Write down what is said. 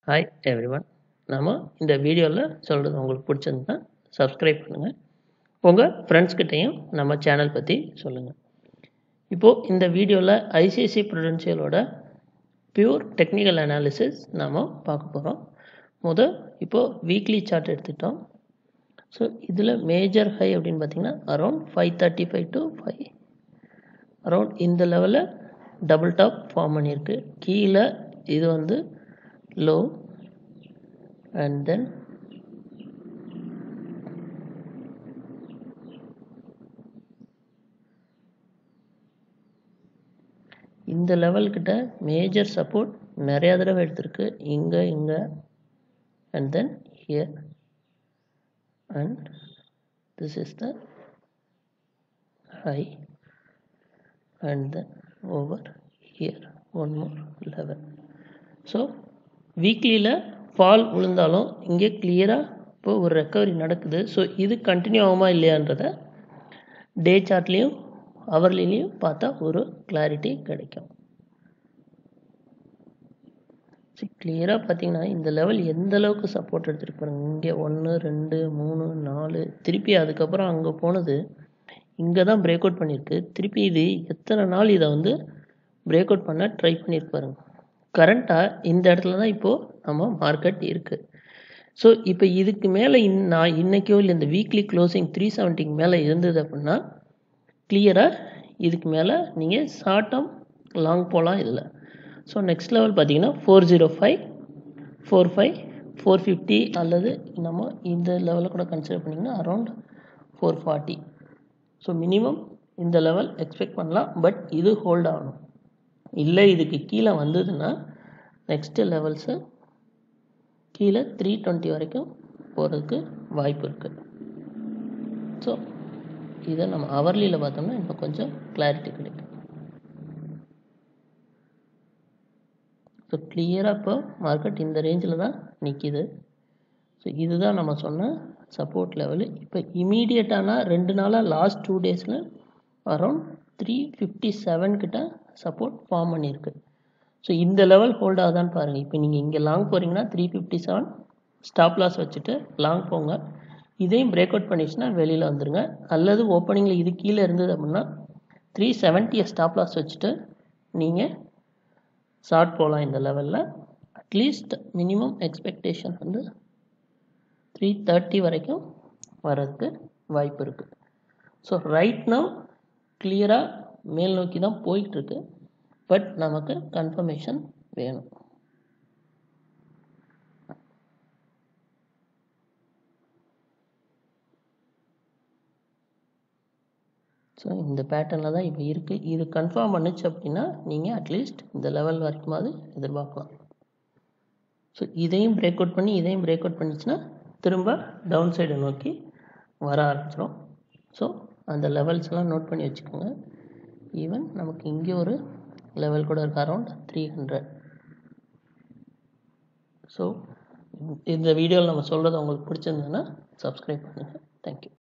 Hi everyone. நம்ம இந்த வீடியோவில் சொல்கிறது உங்களுக்கு பிடிச்சிருந்தா சப்ஸ்கிரைப் பண்ணுங்கள். உங்கள் ஃப்ரெண்ட்ஸ்கிட்டையும் நம்ம சேனல் பற்றி சொல்லுங்கள். இப்போது இந்த வீடியோவில் ஐசிஐசிஐ ப்ரூடென்ஷியலோட பியூர் டெக்னிக்கல் அனாலிசிஸ் நாம் பார்க்க போகிறோம். இப்போது வீக்லி சார்ட் எடுத்துக்கிட்டோம். ஸோ இதில் மேஜர் ஹை அப்படின்னு பார்த்திங்கன்னா அரௌண்ட் 535 to 5 அரௌண்ட் இந்த லெவலில் டபுள் டாப் ஃபார்ம் பண்ணியிருக்கு. கீழே இது லோ and then இந்த லெவல் கிட்ட மேஜர் சப்போர்ட் நிறைய தடவை எடுத்திருக்கு. இங்க and then here and this is the high and then over here one more level. So வீக்லியில் ஃபால் விழுந்தாலும் இங்கே கிளியராக இப்போ ஒரு ரெக்கவரி நடக்குது. ஸோ இது கண்டினியூ ஆகுமா இல்லையான்றத டே சார்ட்லேயும் ஹவர்லிலையும் பார்த்தா ஒரு கிளாரிட்டி கிடைக்கும். கிளியராக பார்த்தீங்கன்னா இந்த லெவல் எந்த அளவுக்கு சப்போர்ட் எடுத்துகிட்டு பாருங்க. இங்கே 1 2 3 4 திருப்பி அதுக்கப்புறம் அங்கே போனது இங்கே தான் பிரேக் அவுட் பண்ணியிருக்கு. திருப்பி இது எத்தனை நாள் இதை பிரேக் அவுட் பண்ண ட்ரை பண்ணியிருப்பாருங்க. கரண்ட்டாக இந்த இடத்துல தான் இப்போது நம்ம மார்க்கெட் இருக்குது. ஸோ இப்போ இதுக்கு மேலே நான் இன்றைக்கோ இல்லை இந்த வீக்லி க்ளோசிங் 370 மேலே இருந்தது அப்படின்னா கிளியராக இதுக்கு மேலே நீங்கள் ஷார்ட் டேர்ம் லாங் போகலாம். இதில் ஸோ நெக்ஸ்ட் லெவல் பார்த்தீங்கன்னா 405 45 450 அல்லது நம்ம இந்த லெவலில் கூட கன்சிடர் பண்ணிங்கன்னா அரௌண்ட் 440. ஸோ மினிமம் இந்த லெவல் எக்ஸ்பெக்ட் பண்ணலாம். பட் இது ஹோல்ட் ஆகணும். இல்லை இதுக்கு கீழே வந்ததுன்னா நெக்ஸ்ட்டு லெவல்ஸு கீழே 320 வரைக்கும் போகிறதுக்கு வாய்ப்பு இருக்குது. ஸோ இதை நம்ம ஹவர்லியில் பார்த்தோம்னா இன்னும் கொஞ்சம் கிளாரிட்டி கிடைக்கும். ஸோ கிளியராக இப்போ மார்க்கெட் இந்த ரேஞ்சில் தான் நிற்கிது. ஸோ இதுதான் நம்ம சொன்ன சப்போர்ட் லெவலு. இப்போ இமீடியட்டான 2 நாளாக லாஸ்ட் 2 டேஸில் அரௌண்ட் 357 கிட்ட சப்போர்ட் ஃபார்ம் பண்ணியிருக்கு. ஸோ இந்த லெவல் ஹோல்ட் ஆகுதான்னு பாருங்கள். இப்போ நீங்கள் இங்கே லாங் போகிறீங்கன்னா 357 ஸ்டாப் லாஸ் வச்சுட்டு லாங் போங்க. இதையும் பிரேக் அவுட் பண்ணிடுச்சுன்னா வெளியில் வந்துடுங்க. அல்லது ஓப்பனிங்கில் இது கீழே இருந்தது அப்படின்னா 370 ஸ்டாப் லாஸ் வச்சுட்டு நீங்கள் ஷார்ட் போகலாம். இந்த லெவலில் அட்லீஸ்ட் மினிமம் எக்ஸ்பெக்டேஷன் 330 வரைக்கும் வர்றதுக்கு வாய்ப்பு இருக்குது. ஸோ ரைட் நவ் கிளியராக மேல் நோக்கி தான் போயிட்டுருக்கு. பட் நமக்கு கன்ஃபர்மேஷன் வேணும். ஸோ இந்த பேட்டர்னில் தான் இப்போ இருக்குது. இது கன்ஃபார்ம் பண்ணுச்சு அப்படின்னா நீங்கள் அட்லீஸ்ட் இந்த லெவல் வரைக்குமாவது எதிர்பார்க்கலாம். ஸோ இதையும் பிரேக் அவுட் பண்ணி இதையும் பிரேக் அவுட் பண்ணிச்சுன்னா திரும்ப டவுன் சைடை நோக்கி வர ஆரம்பிச்சிடும். ஸோ அந்த லெவல்ஸ்லாம் நோட் பண்ணி வச்சுக்கோங்க. ஈவன் நமக்கு இங்கே ஒரு லெவல் கூட இருக்குது அரௌண்ட் 300. ஸோ இந்த வீடியோவில் நம்ம சொல்கிறது உங்களுக்கு பிடிச்சிருந்ததுன்னா சப்ஸ்கிரைப் பண்ணுங்கள். தேங்க்யூ.